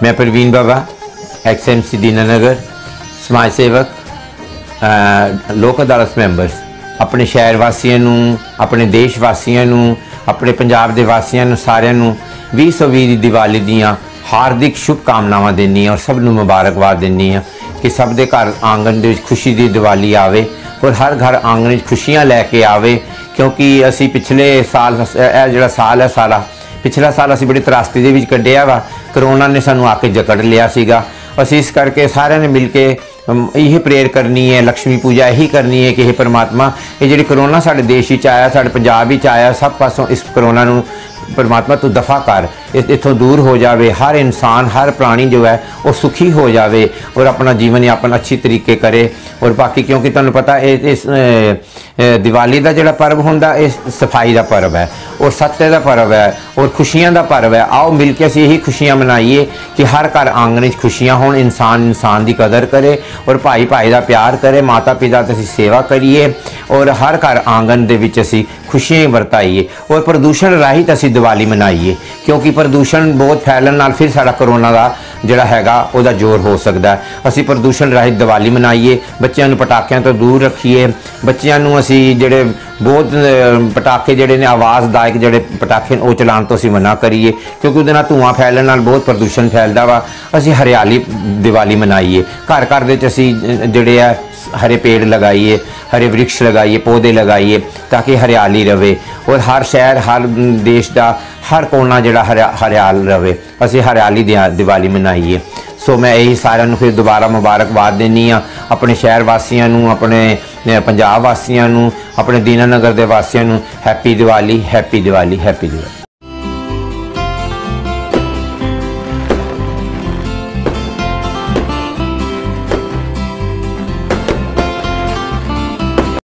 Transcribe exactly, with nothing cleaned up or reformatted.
मैं Praveen Baba ex M C Dinanagar समाज सेवक लोक अदालत मैंबर्स अपने शहर वासियों नूं, अपने देश वासियों नूं, अपने पंजाब दे वासियों नूं सारिਆਂ ਨੂੰ ਵੀਹ सौ ਵੀਹ ਦੀ दिवाली ਦੀਆਂ हार्दिक शुभकामनावां दिंदी और सब नूं मुबारकबाद दिंदी कि सब दे घर आंगन दे खुशी दी दिवाली आवे और हर घर आंगन खुशियां लैके आवे। क्योंकि असी पिछले साल यह जिहड़ा साल है सारा पिछला साल असी बड़ी त्रासदी दे विच कड्ढिया वा, करोना ने सानू आके जकड़ लिया सीगा। असी इस करके सारे ने मिल के यही प्रेयर करनी है, लक्ष्मी पूजा यही करनी है कि हे परमात्मा ये जिहड़ी करोना साडे देश विच आया, साडे पंजाब विच आया, सब पासों इस करोना नूं परमात्मा तू दफ़ा कर, इतों दूर हो जाए, हर इंसान हर प्राणी जो है वो सुखी हो जाए और अपना जीवन यापन अच्छी तरीके करे। और बाकी क्योंकि तुहानूं पता इस दिवाली का जोड़ा पर्व होंदा इस सफाई का पर्व है और सत्य का पर्व है और खुशियां का पर्व है। आओ मिल के असीं यही खुशियां मनाइए कि हर घर आंगन में खुशियां होण, इंसान इंसान की कदर करे और भाई भाई का प्यार करे, माता पिता की सेवा करिए और हर घर आंगन दे विच असीं खुशियां वरताइए और प्रदूषण रहित असीं दिवाली मनाइए। क्योंकि प्रदूषण बहुत फैलन नाल फिर साडा करोना का जिहड़ा हैगा उहदा जोर हो सकदा है। असीं प्रदूषण रहित दिवाली मनाइए, बच्चों नूं पटाखियां तो दूर रखिए, बच्चों नूं असीं जिहड़े बहुत पटाखे जिहड़े ने आवाज़दायक जिहड़े पटाखे वो चलाउण तो असीं मना करिए क्योंकि उहदे नाल धुआं फैलण नाल बहुत प्रदूषण फैलदा वा। असीं हरियाली दिवाली मनाइए, घर घर दे विच असीं जिहड़े आ हरे पेड़ लगाइए, हरे वृक्ष लगाइए, पौधे लगाइए ताकि हरियाली रहे और हर शहर हर देश का हर कोना जिहड़ा हरिया हरियाल रहे। असीं हरियाली दिवाली मनाइए। सो मैं यही सारिਆਂ ਨੂੰ फिर दोबारा मुबारकबाद देनी आ अपने शहर वासियों ਨੂੰ, अपने पंजाब वासियों ਨੂੰ, अपने दीनानगर के वासियों ਨੂੰ happy Diwali, happy Diwali, happy Diwali.